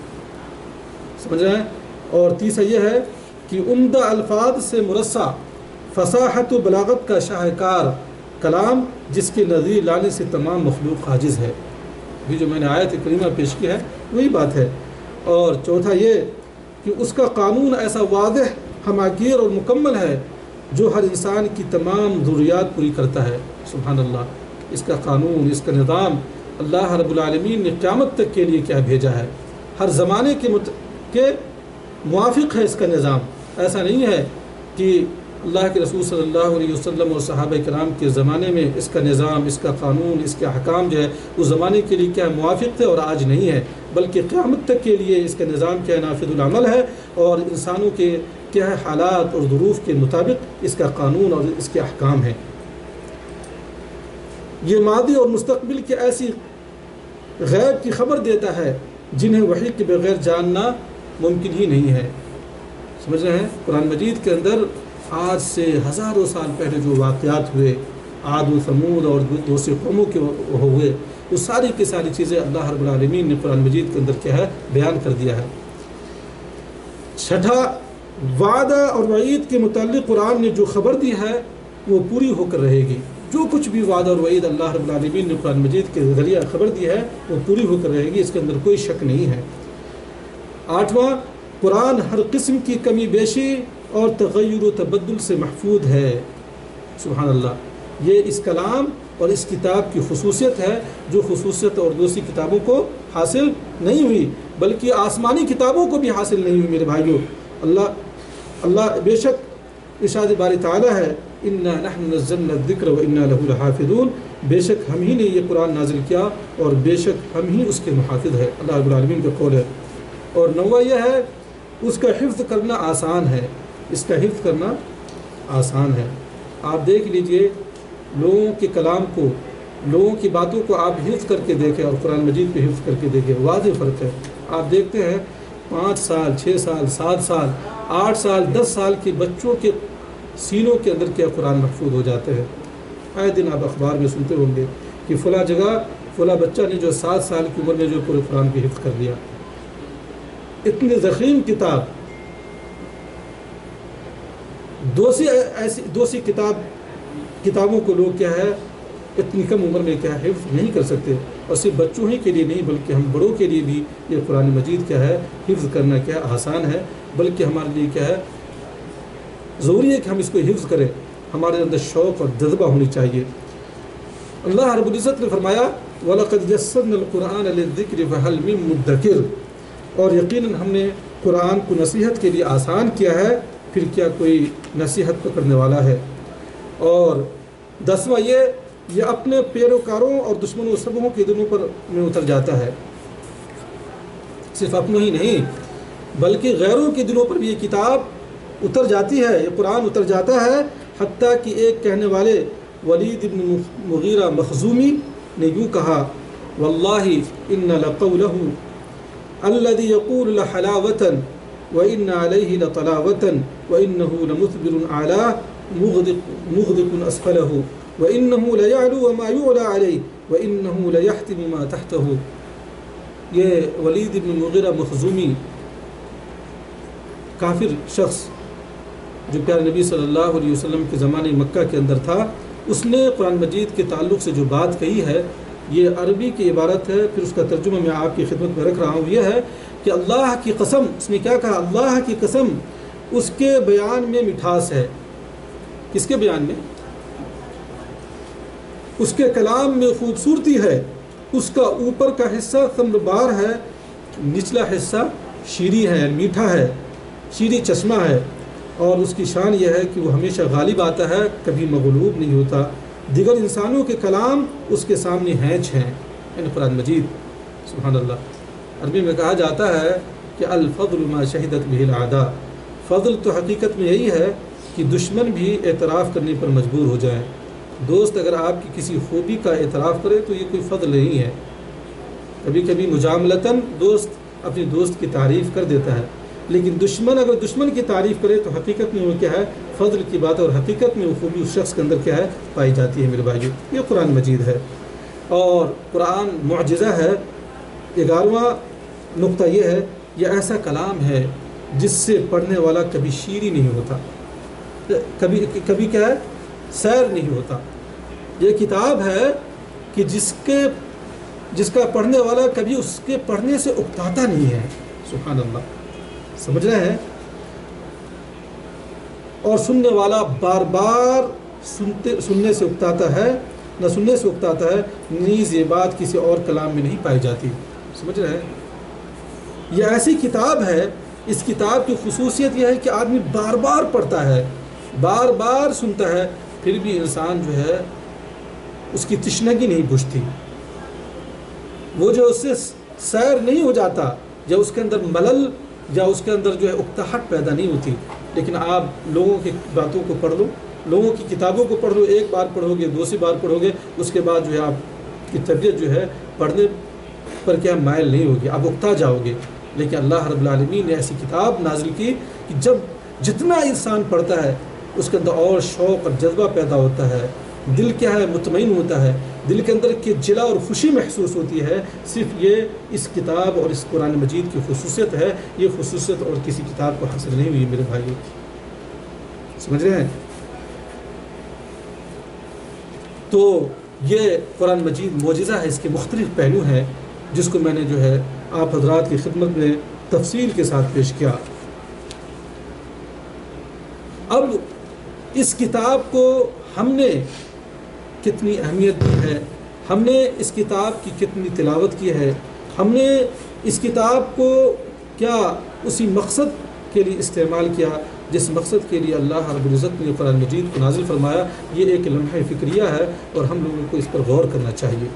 سمجھ رہے ہیں؟ اور تیسرا یہ ہے کہ عمدہ الفاظ سے مرصع فصاحت و بلاغت کا شاہکار کلام جس کے نظیر لانے سے تمام مخلوق عاجز ہے۔ یہ جو میں نے آیت کریمہ پیش کی ہے وہی بات ہے۔ اور چوتھا یہ کہ اس کا قانون ایسا واضح، ہماگیر اور مکمل ہے جو ہر انسان کی تمام ضروریات پوری کرتا ہے۔ سبحان اللہ، اس کا قانون، اس کا نظام اللہ رب العالمین نے قیامت تک کے لیے کیا بھیجا ہے، ہر زمانے کے موافق ہے اس کا نظام۔ ایسا نہیں ہے کہ اللہ کے رسول صلی اللہ علیہ وسلم اور صحابہ کرام کے زمانے میں اس کا نظام، اس کا قانون، اس کے احکام جو ہے اس زمانے کے لیے کیا موافق تھے اور آج نہیں ہے، بلکہ قیامت تک کے لیے اس کا نظام کیا نافذ العمل ہے، اور انسانوں کے کیا ہے حالات اور ظروف کے مطابق اس کا قانون اور اس کے احکام ہیں۔ یہ ماضی اور مستقبل کی ایسی غیب کی خبر دیتا ہے جنہیں وحی کے بغیر جاننا ممکن ہی نہیں ہے۔ سمجھ رہے ہیں؟ قرآن مجید کے اندر آج سے ہزاروں سال پہلے جو واقعات ہوئے، عاد و ثمود اور دوسری قوموں کے ہوئے، وہ ساری کی ساری چیزیں اللہ رب العالمین نے قرآن مجید کے اندر کیا ہے بیان کر دیا ہے۔ چھٹا، وعدہ اور وعید کے متعلق قرآن نے جو خبر دی ہے وہ پوری ہو کر رہے گی۔ جو کچھ بھی وعدہ اور وعید اللہ رب العالمین نے قرآن مجید کے ذریعہ خبر دی ہے وہ پوری ہو کر رہے گی، اس کے اندر کوئی شک نہیں ہے۔ آٹھواں، قرآن ہر قسم کی کمی بیشی اور تغیر و تبدل سے محفوظ ہے۔ سبحان اللہ، یہ اس کلام اور اس کتاب کی خصوصیت ہے جو خصوصیت اور دوسری کتابوں کو حاصل نہیں ہوئی، بلکہ آسمانی کتابوں کو بھی حاصل نہیں ہوئی۔ میرے بھائیوں، اللہ بے شک ارشاد باری تعالیٰ ہے، انا نحن نزلنا الذکر وانا لہ لحافظون، بے شک ہم ہی نے یہ قرآن نازل کیا اور بے شک ہم ہی اس کے محافظ ہے۔ اللہ رب العالمین کا قول ہے۔ اور نوواں یہ ہے، اس کا حفظ کرنا آسان ہے، اس کا حفظ کرنا آسان ہے۔ آپ دیکھ لیجئے لوگوں کے کلام کو، لوگوں کی باتوں کو آپ حفظ کر کے دیکھیں اور قرآن مجید پہ حفظ کر کے دیکھیں، واضح فرق ہے۔ آپ دیکھتے ہیں 5 سال 6 سال 7 سال 8 سال 10 سال کے بچوں کے سینوں کے اندر کیا قرآن محفوظ ہو جاتے ہیں۔ آئے دن آپ اخبار میں سنتے ہوں گے کہ فلاں جگہ فلاں بچہ نے جو 7 سال کی عمر میں جو پورے قرآن کی حفظ کر لیا۔ اتنی ضخیم کتاب، دوسری کتابوں کو لوگ کیا ہے اتنی کم عمر میں کیا حفظ نہیں کر سکتے، اور صرف بچوں ہی کے لیے نہیں بلکہ ہم بڑوں کے لیے بھی یہ قرآن مجید کیا ہے حفظ کرنا کیا آسان ہے، بلکہ ہمارے لیے کیا ہے ضروری ہے کہ ہم اس کو حفظ کریں، ہمارے اندر شوق اور جذبہ ہونی چاہیے۔ اللہ رب العزت نے فرمایا وَلَقَدْ يَسَّرْنَا الْقُرْآنَ لِلذِّكْرِ فَهَلْ مِن مُدَّكِرٍ، اور یقیناً ہم نے قرآن کو نصیحت کے لیے آسان کیا ہے، پھر کیا کوئی نصیحت پکڑنے والا ہے۔ اور 10واں یہ اپنے پیروکاروں اور دشمنوں سبوں کے دلوں پر میں اتر جاتا ہے، صرف اپنوں ہی نہیں بلکہ غیروں کے دلوں پر بھی یہ کتاب اتر جاتی ہے، یہ قرآن اتر جاتا ہے، حتیٰ کہ ایک کہنے والے ولید بن مغیرہ مخزومی نے یوں کہا واللہ ان لقولہ الذي يقول لحلاوة وإن عليه لطلاوة وإنه لمثبر أعلاه مغدق أسفله وإنه ليعلو وما يعلى عليه وإنه ليحتم ما تحته۔ یہ ولید بن مغیرہ مخزومی کافر شخص جو پیارے نبی صلی اللہ علیہ وسلم کے زمانے مکہ کے اندر تھا، اس نے قرآن مجید کے تعلق سے جو بات کہی ہے، یہ عربی کی عبارت ہے، پھر اس کا ترجمہ میں آپ کی خدمت میں رکھ رہا ہوں۔ یہ ہے کہ اللہ کی قسم، اس نے کیا کہا، اللہ کی قسم اس کے بیان میں مٹھاس ہے۔ کس کے بیان میں؟ اس کے کلام میں خوبصورتی ہے، اس کا اوپر کا حصہ ثمر بار ہے، نچلا حصہ شیریں ہے، میٹھا ہے، شیریں چشمہ ہے، اور اس کی شان یہ ہے کہ وہ ہمیشہ غالب آتا ہے، کبھی مغلوب نہیں ہوتا۔ دیگر انسانوں کے کلام اس کے سامنے ہینچ ہیں، یعنی قرآن مجید۔ سبحان اللہ، عربی میں کہا جاتا ہے کہ الفضل ما شہدت به الاعداء، فضل تو حقیقت میں یہی ہے کہ دشمن بھی اعتراف کرنے پر مجبور ہو جائیں۔ دوست اگر آپ کی کسی خوبی کا اعتراف کرے تو یہ کوئی فضل نہیں ہے۔ کبھی کبھی مجاملتاً دوست اپنی دوست کی تعریف کر دیتا ہے، لیکن دشمن اگر دشمن کی تعریف کرے تو حقیقت میں وہ کیا ہے، فضل کی بات ہے، اور حقیقت میں وہ خوبی اس شخص کے اندر کیا ہے، پائی جاتی ہے۔ میرے بھائیو، یہ قرآن مجید ہے اور قرآن معجزہ ہے۔ 11واں نقطہ یہ ہے، یہ ایسا کلام ہے جس سے پڑھنے والا کبھی شیریں نہیں ہوتا، کبھی کیا ہے، سیر نہیں ہوتا۔ یہ کتاب ہے کہ جس کا پڑھنے والا کبھی اس کے پڑھنے سے اکتاتا نہیں ہے۔ سبحان اللہ، سمجھ رہے ہیں؟ اور سننے والا بار بار سننے سے اکتاتا ہے، نہ سننے سے اکتاتا ہے، نیز یہ بات کسی اور کلام میں نہیں پائی جاتی۔ سمجھ رہے ہیں؟ یہ ایسی کتاب ہے، اس کتاب کی خصوصیت یہ ہے کہ آدمی بار بار پڑھتا ہے، بار بار سنتا ہے، پھر بھی انسان جو ہے اس کی تشنگی نہیں بجھتی، وہ جو اس سے سیر نہیں ہو جاتا، یا اس کے اندر ملل یا اس کے اندر جو ہے اکتاہٹ پیدا نہیں ہوتی۔ لیکن آپ لوگوں کی باتوں کو پڑھ لو، لوگوں کی کتابوں کو پڑھ لو، ایک بار پڑھو گے، دوسری بار پڑھو گے، اس کے بعد جو ہے آپ کی طبیعت جو ہے پڑھنے پر کیا مائل نہیں ہوگی، آپ اکتا جاؤ گے۔ لیکن اللہ رب العالمین نے ایسی کتاب نازل کی کہ جتنا انسان پڑھتا ہے اس کے اندر اور شوق اور جذبہ پیدا ہوتا ہے، دل کیا ہے مطمئن ہوتا ہے، دل کے اندر کی جلا اور خوشی محسوس ہوتی ہے۔ صرف یہ اس کتاب اور اس قرآن مجید کی خصوصیت ہے، یہ خصوصیت اور کسی کتاب کو حاصل نہیں ہوئی میرے بھائیو۔ سمجھ رہے ہیں؟ تو یہ قرآن مجید معجزہ ہے، اس کے مختلف پہلو ہیں جس کو میں نے جو ہے آپ حضرات کی خدمت میں تفصیل کے ساتھ پیش کیا۔ اب اس کتاب کو ہم نے کتنی اہمیت دی ہے، ہم نے اس کتاب کی کتنی تلاوت کی ہے، ہم نے اس کتاب کو کیا اسی مقصد کے لیے استعمال کیا جس مقصد کے لیے اللہ رب العزت نے قرآن مجید کو نازل فرمایا، یہ ایک لمحہ فکریہ ہے اور ہم لوگوں کو اس پر غور کرنا چاہیے۔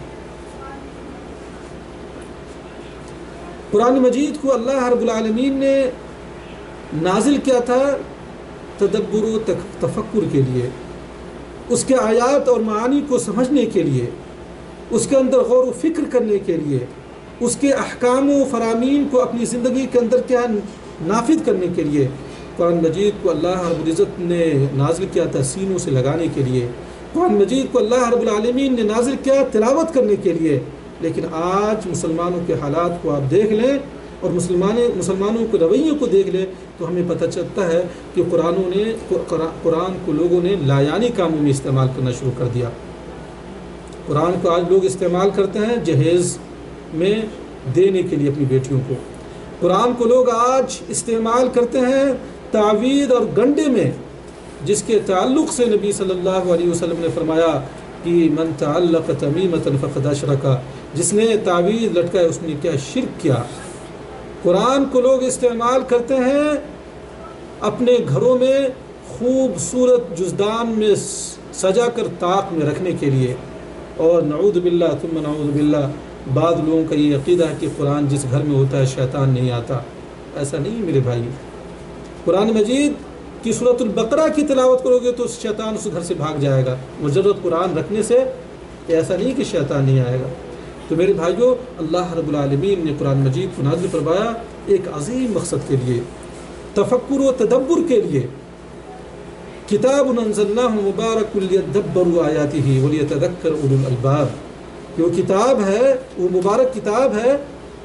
قرآن مجید کو اللہ رب العالمین نے نازل کیا تھا تدبر و تفکر کے لیے، اس کے آیات اور معانی کو سمجھنے کے لیے، اس کے اندر غور و فکر کرنے کے لیے، اس کے احکام و فرامین کو اپنی زندگی کے اندر کیا نافذ کرنے کے لیے قرآن مجید کو اللہ رب العزت نے نازل کیا تھا سینوں سے لگانے کے لیے۔ قرآن مجید کو اللہ رب العالمین نے نازل کیا تلاوت کرنے کے لیے۔ لیکن آج مسلمانوں کے حالات کو آپ دیکھ لیں اور مسلمانوں کے رویوں کو دیکھ لیں تو ہمیں پتہ چلتا ہے کہ قرآن کو لوگوں نے لایانی کاموں میں استعمال کرنا شروع کر دیا۔ قرآن کو آج لوگ استعمال کرتے ہیں جہیز میں دینے کے لیے اپنی بیٹیوں کو، قرآن کو لوگ آج استعمال کرتے ہیں تعویذ اور گنڈے میں، جس کے تعلق سے نبی صلی اللہ علیہ وسلم نے فرمایا کہ من تعلق تمیمۃ فقد اشرک، جس نے تعویذ لٹکایا اس نے کیا شرک کیا۔ قرآن کو لوگ استعمال کرتے ہیں اپنے گھروں میں خوبصورت جزدان میں سجا کر طاق میں رکھنے کے لیے، اور نعوذ باللہ ثم نعوذ باللہ بعض لوگوں کا یہ عقیدہ ہے کہ قرآن جس گھر میں ہوتا ہے شیطان نہیں آتا۔ ایسا نہیں میرے بھائی، قرآن مجید کی سورۃ البقرہ کی تلاوت کرو گے تو شیطان اس گھر سے بھاگ جائے گا، مجرد قرآن رکھنے سے ایسا نہیں کہ شیطان نہیں آئے گا۔ تو میرے بھائیوں، اللہ رب العالمین نے قرآن مجید کو نازل فرمایا ایک عظیم مقصد کے لیے، تفکر و تدبر کے لیے۔ کتاب انزلناہ مبارک لیدبروا آیاتہ ولیتذکر اولو الالباب، کہ وہ کتاب ہے، وہ مبارک کتاب ہے،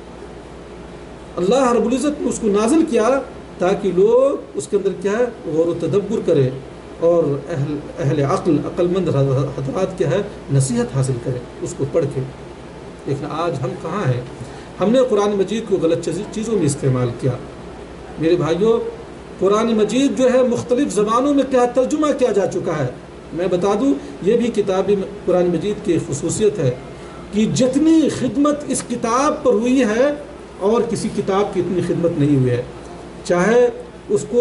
اللہ رب العزت نے اس کو نازل کیا تاکہ لوگ اس کے اندر کیا ہے غور و تدبر کرے اور اہل عقل مند حضرات کیا ہے نصیحت حاصل کرے اس کو پڑھ کے۔ لیکن آج ہم کہاں ہیں؟ ہم نے قرآن مجید کو غلط چیزوں میں استعمال کیا۔ میرے بھائیوں، قرآن مجید جو ہے مختلف زبانوں میں کیا ترجمہ کیا جا چکا ہے۔ میں بتا دوں، یہ بھی کتاب قرآن مجید کی خصوصیت ہے کہ جتنی خدمت اس کتاب پر ہوئی ہے اور کسی کتاب کی اتنی خدمت نہیں ہوئی ہے، چاہے اس کو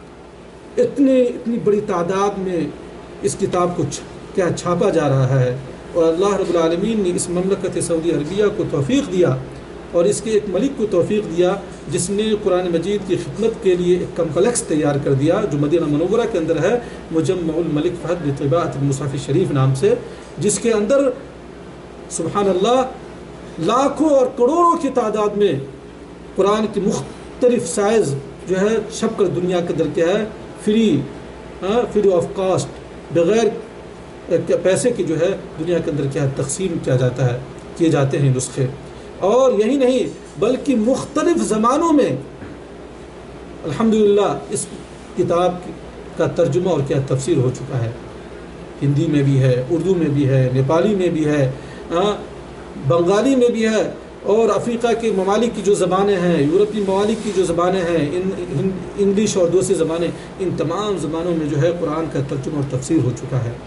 اتنی بڑی تعداد میں اس کتاب کو کیا چھاپا جا رہا ہے، اور اللہ رب العالمین نے اس مملکت سعودی عربیہ کو توفیق دیا اور اس کے ایک ملک کو توفیق دیا جس نے قرآن مجید کی خدمت کے لیے ایک کمپلیکس تیار کر دیا جو مدینہ منورہ کے اندر ہے، مجمع الملک فہد لطباعت المصحف شریف نام سے، جس کے اندر سبحان اللہ لاکھوں اور کروڑوں کی تعداد میں قرآن کی مختلف سائز جو ہے چھپ کر دنیا کے اندر کیا ہے فری آف کاسٹ، بغیر پیسے کی جو ہے دنیا کے اندر کیا ہے تقسیم کیا جاتا ہے، کیے جاتے ہیں نسخے۔ اور یہی نہیں بلکہ مختلف زمانوں میں الحمدللہ اس کتاب کا ترجمہ اور کیا تفسیر ہو چکا ہے، ہندی میں بھی ہے، اردو میں بھی ہے، نیپالی میں بھی ہے، بنگالی میں بھی ہے، اور افریقہ کے ممالک کی جو زبانیں ہیں، یورپی ممالک کی جو زبانیں ہیں، انگلش اور دوسری زبانیں، ان تمام زبانوں میں جو ہے قرآن کا ترجمہ اور تفسیر ہو چکا ہے۔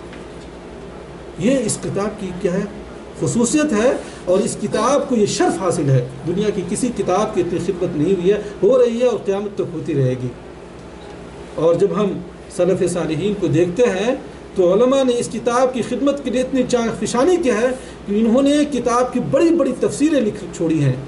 یہ اس کتاب کی کیا ہے خصوصیت ہے، اور اس کتاب کو یہ شرف حاصل ہے، دنیا کی کسی کتاب کی اتنی خدمت نہیں ہوئی ہے، ہو رہی ہے اور قیامت تک ہوتی رہے گی۔ اور جب ہم سلف صالحین کو دیکھتے ہیں تو علماء نے اس کتاب کی خدمت کے لیے اتنی چاق فشانی کیا ہے کہ انہوں نے کتاب کی بڑی بڑی تفسیریں لکھ چھوڑی ہیں۔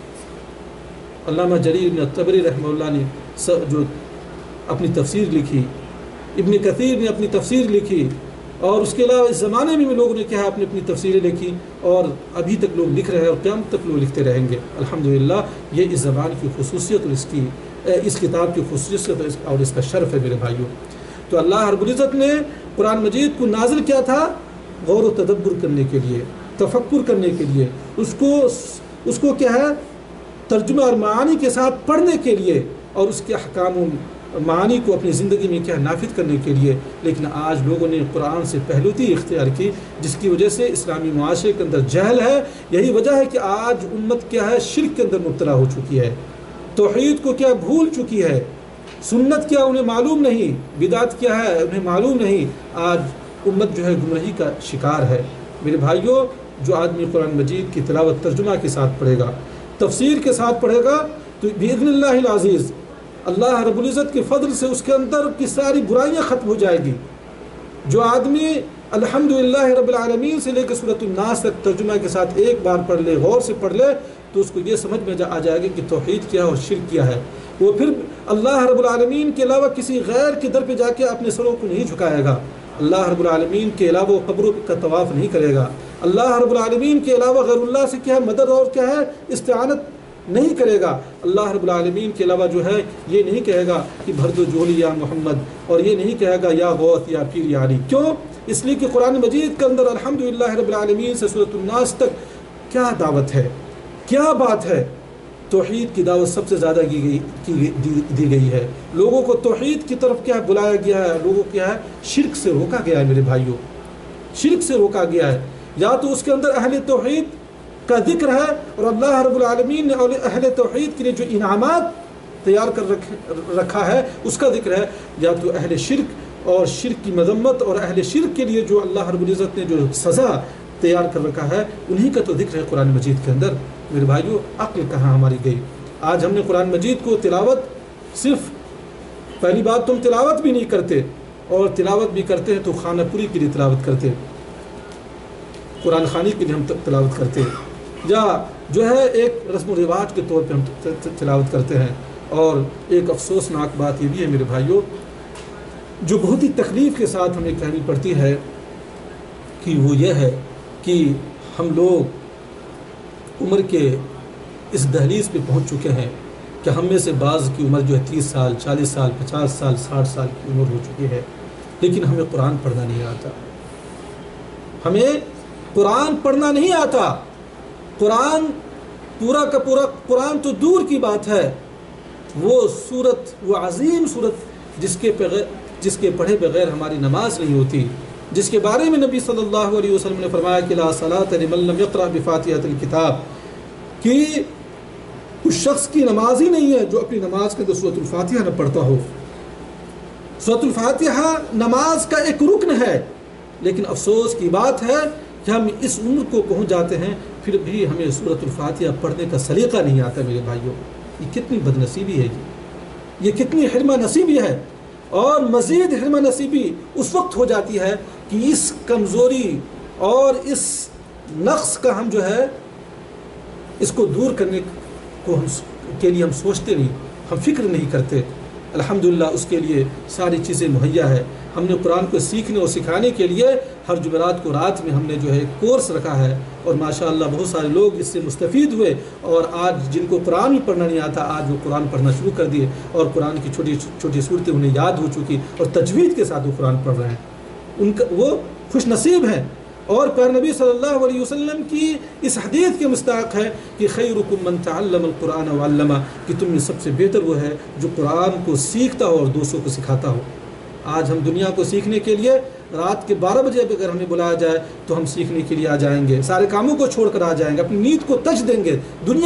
علامہ جریر بن طبری رحمہ اللہ نے جو اپنی تفسیر لکھی، ابن کثیر نے اپنی تفسیر لکھی، اور اس کے علاوہ اس زمانے میں بھی لوگوں نے کیا اپنی اپنی تفسیریں لکھی، اور ابھی تک لوگ لکھ رہے ہیں اور قیامت تک لوگ لکھتے رہیں گے الحمدللہ۔ یہ اس زبان کی خصوصیت اور اس کتاب کی خصوصیت اور اس کا شرف ہے میرے بھائیوں۔ تو اللہ رب العزت نے قرآن مجید کو نازل کیا تھا غور و تدبر کرنے کے لیے، تفکر کرنے کے لیے، اس کو کیا ہے ترجمہ اور معانی کے ساتھ پڑھنے کے لیے، اور اس کے احکام و معانی کو اپنی زندگی میں کیا نافذ کرنے کے لیے۔ لیکن آج لوگوں نے قرآن سے پہلوتی اختیار کی، جس کی وجہ سے اسلامی معاشرے کے اندر جہل ہے۔ یہی وجہ ہے کہ آج امت کیا ہے شرک کے اندر مبتلا ہو چکی ہے، توحید کو کیا بھول چکی ہے، سنت کیا انہیں معلوم نہیں، بدعت کیا ہے انہیں معلوم نہیں۔ آج امت جو ہے گمراہی کا شکار ہے۔ میرے بھائیوں، جو آدمی قرآن مجید کی تلاوت ترجمہ کے ساتھ پڑھے گا، تفسیر کے ساتھ پڑھے گا، تو بإذن اللہ العزیز اللہ رب العزت کے فضل سے اس کے اندر کی ساری برائیاں ختم ہو جائے گی۔ جو آدمی الحمدللہ رب العالمین سے لے کے سورۃ الناس تک ترجمہ کے ساتھ ایک بار پڑھ لے، غور سے پڑھ لے، تو اس کو یہ سمجھ میں آ جائے گا کہ توحید کیا ہے اور شرک کیا ہے۔ وہ پھر اللہ رب العالمین کے علاوہ کسی غیر کے در پہ جا کے اپنے سروں کو نہیں جھکائے گا، اللہ رب العالمین کے علاوہ وہ قبروں کا طواف نہیں کرے گا، اللہ رب العالمین کے علاوہ غیر اللہ سے کیا ہے مدد اور کیا ہے استعانت نہیں کرے گا، اللہ رب العالمین کے علاوہ جو ہے یہ نہیں کہے گا کہ بھر دو جھولی یا محمد، اور یہ نہیں کہے گا یا غوث یا پیر یا علی۔ کیوں؟ اس لیے کہ قرآن مجید کے اندر الحمدللہ رب العالمین سے سورۃ الناس تک کیا دعوت ہے، کیا بات ہے۔ توحید کی دعوت سب سے زیادہ دی گئی ہے، لوگوں کو توحید کی طرف کیا بلایا گیا ہے، لوگوں کو کیا ہے شرک سے روکا گیا ہے۔ میرے بھائیوں، شرک سے روکا گیا ہے، یا تو اس کے اندر اہل توحید کا ذکر ہے، اور اللہ رب العالمین نے اہل توحید کے لیے جو انعامات تیار کر رکھا ہے اس کا ذکر ہے، یا تو اہل شرک اور شرک کی مذمت، اور اہل شرک کے لیے جو اللہ رب العزت نے جو سزا تیار کر رکھا ہے انہی کا تو ذکر ہے قرآن مجید کے اندر۔ میرے بھائیوں، عقل کہاں ہماری گئی؟ آج ہم نے قرآن مجید کو تلاوت، صرف پہلی بات تم تلاوت بھی نہیں کرتے، اور تلاوت بھی کرتے ہیں تو خانہ پوری کے لیے تلاوت کرتے، قرآن خوانی کے لیے ہم تلاوت کرتے، یا جو ہے ایک رسم و رواج کے طور پہ ہم تلاوت کرتے ہیں۔ اور ایک افسوسناک بات یہ بھی ہے میرے بھائیوں، جو بہت ہی تکلیف کے ساتھ ہمیں کہنی پڑتی ہے، کہ وہ یہ ہے کہ ہم لوگ عمر کے اس دہلیز پہ پہنچ چکے ہیں کہ ہم میں سے بعض کی عمر جو ہے 30 سال 40 سال 50 سال 60 سال کی عمر ہو چکی ہے، لیکن ہمیں قرآن پڑھنا نہیں آتا، ہمیں قرآن پڑھنا نہیں آتا۔ قرآن پورا کا پورا، قرآن تو دور کی بات ہے، وہ سورت، وہ عظیم سورت جس کے پڑھے بغیر ہماری نماز نہیں ہوتی، جس کے بارے میں نبی صلی اللہ علیہ وسلم نے فرمایا کہ لا صلاۃ لمن لم یقرأ بفاتحۃ الکتاب، کہ اس شخص کی نماز ہی نہیں ہے جو اپنی نماز کے اندر سورۃ الفاتحہ نہ پڑھتا ہو۔ سورۃ الفاتحہ نماز کا ایک رکن ہے، لیکن افسوس کی بات ہے کہ ہم اس عمر کو پہنچ جاتے ہیں پھر بھی ہمیں سورۃ الفاتحہ پڑھنے کا سلیقہ نہیں آتا۔ میرے بھائیوں، یہ کتنی بد نصیبی ہے، یہ کتنی حرمہ نصیبی ہے، اور مزید حرمہ نصیبی اس وقت ہو جاتی ہے کہ اس کمزوری اور اس نقص کا ہم جو ہے اس کو دور کرنے کے لیے ہم سوچتے نہیں، ہم فکر نہیں کرتے۔ الحمدللہ اس کے لیے ساری چیزیں مہیا ہے۔ ہم نے قرآن کو سیکھنے اور سکھانے کے لیے ہر جمعرات کو رات میں ہم نے جو ہے کورس رکھا ہے، اور ماشاءاللہ بہت سارے لوگ اس سے مستفید ہوئے، اور آج جن کو قرآن بھی پڑھنا نہیں آتا آج وہ قرآن پڑھنا شروع کر دیے، اور قرآن کی چھوٹی چھوٹی صورتیں انہیں یاد ہو چکی، اور تجوید کے ساتھ وہ قرآن پڑھ رہے ہیں، وہ خوش نصیب ہیں۔ اور پیارے نبی صلی اللہ علیہ وسلم کی اس حدیث کے مستحق ہے کہ خیرکم من تعلم القرآن وعلمہ، کہ تم میں سب سے بہتر وہ ہے جو قرآن کو سیکھتا ہو اور دوسروں کو سکھاتا ہو۔ آج ہم دنیا کو سیکھنے کے لیے رات کے 12 بجے اگر ہمیں بلایا جائے تو ہم سیکھنے کے لیے آ جائیں گے، سارے کاموں کو چھوڑ کر آ جائیں گے، اپنی نیند کو تج دیں گے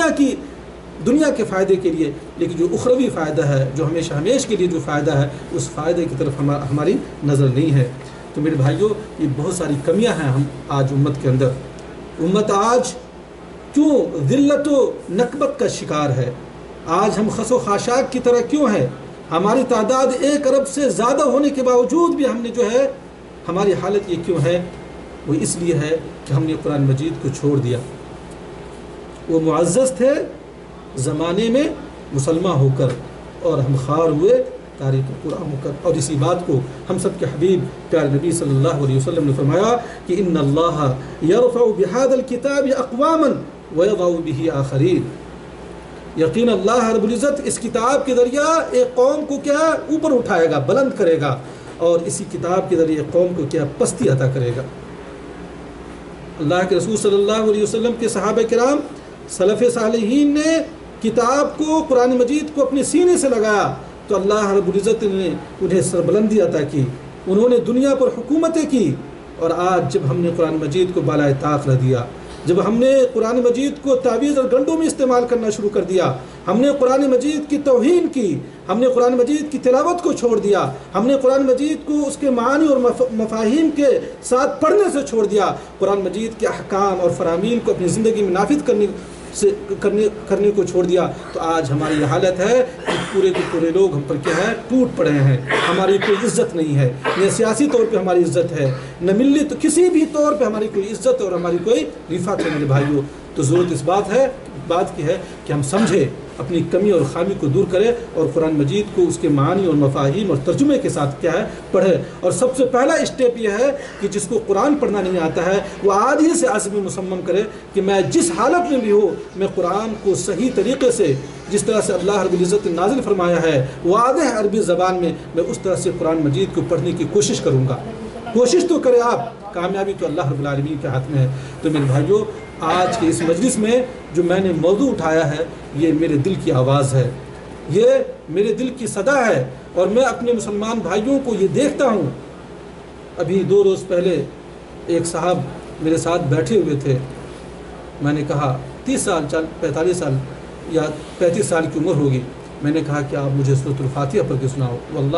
دنیا کے فائدے کے لیے، لیکن جو اخروی فائدہ ہے، جو ہمیشہ ہمیش کے لیے جو فائدہ ہے، اس فائدے کی طرف ہماری نظر نہیں ہے۔ تو میرے بھائیوں، یہ بہت ساری کمیاں ہیں ہم آج امت کے اندر۔ امت آج کیوں ذلت و نکبت کا شکار ہے؟ آج ہم خس و خاشاک کی طرح کیوں ہیں؟ ہماری تعداد 1 ارب سے زیادہ ہونے کے باوجود بھی ہم نے جو ہے ہماری حالت یہ کیوں ہے؟ وہ اس لیے ہے کہ ہم نے قرآن مجید کو چھوڑ دیا۔ وہ معزز تھے زمانے میں مسلمان ہو کر، اور ہم خوار ہوئے تاریخ قرآن ہو کر۔ اور اسی بات کو ہم سب کے حبیب پیارے نبی صلی اللہ علیہ وسلم نے فرمایا کہ ان اللہ یرفع بهذا الكتاب اقواما ویضع به آخرین۔ یقین اللہ رب العزت اس کتاب کے ذریعہ ایک قوم کو کیا اوپر اٹھائے گا، بلند کرے گا، اور اسی کتاب کے ذریعے قوم کو کیا پستی عطا کرے گا۔ اللہ کے رسول صلی اللہ علیہ وسلم کے صحابہ کرام سلف صالحین نے کتاب کو، قرآن مجید کو اپنے سینے سے لگایا تو اللہ رب العزت نے انہیں سربلندی عطا کی، انہوں نے دنیا پر حکومتیں کی۔ اور آج جب ہم نے قرآن مجید کو بالائے طاق رکھ دیا، جب ہم نے قرآن مجید کو تعویذ اور گنڈوں میں استعمال کرنا شروع کر دیا، ہم نے قرآن مجید کی توہین کی، ہم نے قرآن مجید کی تلاوت کو چھوڑ دیا، ہم نے قرآن مجید کو اس کے معانی اور مفاہیم کے ساتھ پڑھنے سے چھوڑ دیا، قرآن مجید کے احکام اور فرامین کو اپنی زندگی میں نافذ کرنے کو چھوڑ دیا، تو آج ہماری یہ حالت ہے کہ پورے کے پورے لوگ ہم پر کیا ہے، ٹوٹ پڑے ہیں۔ ہماری کوئی عزت نہیں ہے، نہ سیاسی طور پہ ہماری عزت ہے، نہ ملی تو کسی بھی طور پہ ہماری کوئی عزت اور ہماری کوئی رفعت ہے میرے بھائیوں۔ تو ضرورت اس بات کی ہے کہ ہم سمجھے، اپنی کمی اور خامی کو دور کرے، اور قرآن مجید کو اس کے معانی اور مفاہیم اور ترجمے کے ساتھ کیا ہے، پڑھے۔ اور سب سے پہلا اسٹیپ یہ ہے کہ جس کو قرآن پڑھنا نہیں آتا ہے وہ آج ہی سے عزم مصمم کرے کہ میں جس حالت میں بھی ہو، میں قرآن کو صحیح طریقے سے، جس طرح سے اللہ رب العزت نے نازل فرمایا ہے واضح عربی زبان میں اس طرح سے قرآن مجید کو پڑھنے کی کوشش کروں گا۔ کوشش تو کرے آپ، کامیابی تو اللہ رب العالمین کے ہاتھ میں ہے۔ تو میرے بھائیوں، آج کے اس مجلس میں جو میں نے موضوع اٹھایا ہے، یہ میرے دل کی آواز ہے، یہ میرے دل کی صدا ہے، اور میں اپنے مسلمان بھائیوں کو یہ دیکھتا ہوں۔ ابھی 2 روز پہلے ایک صاحب میرے ساتھ بیٹھے ہوئے تھے، میں نے کہا 30 سال 45 سال یا 35 سال کی عمر ہوگی، میں نے کہا کہ آپ مجھے سورۃ الفاتحہ پڑھ کے سناؤ۔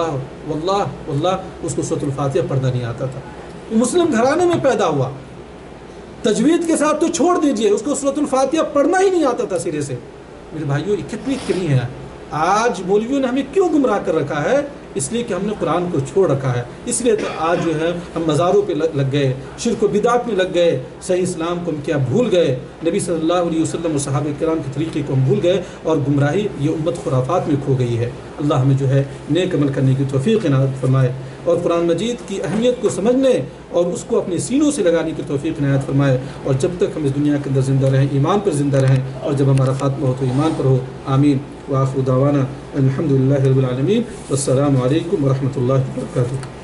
واللہ اس کو سورۃ الفاتحہ پڑھنا نہیں آتا تھا۔ وہ مسلم گھرانے میں پیدا ہوا، تجوید کے ساتھ تو چھوڑ دیجئے، اس کو سورۃ الفاتحہ پڑھنا ہی نہیں آتا تھا سرے سے۔ میرے بھائیوں، یہ کتنی کمی ہے۔ آج مولویوں نے ہمیں کیوں گمراہ کر رکھا ہے؟ اس لیے کہ ہم نے قرآن کو چھوڑ رکھا ہے۔ اس لیے تو آج جو ہے ہم مزاروں پہ لگ گئے، شرک و بدعت میں لگ گئے، صحیح اسلام کو ہم کیا بھول گئے، نبی صلی اللہ علیہ وسلم اور صحابہ کرام کے طریقے کو ہم بھول گئے، اور گمراہی یہ امت خرافات میں کھو گئی ہے۔ اللہ ہمیں جو ہے نیک عمل کرنے کی توفیق عنایت فرمائے، اور قرآن مجید کی اہمیت کو سمجھنے اور اس کو اپنے سینوں سے لگانے کی توفیق عنایت فرمائے، اور جب تک ہم اس دنیا کے اندر زندہ رہیں ایمان پر زندہ رہیں، اور جب ہمارا خاتمہ ہو تو ایمان پر ہو۔ آمین۔ وآخر دعوانا الحمد للہ رب العالمین، والسلام علیکم ورحمۃ اللہ وبرکاتہ۔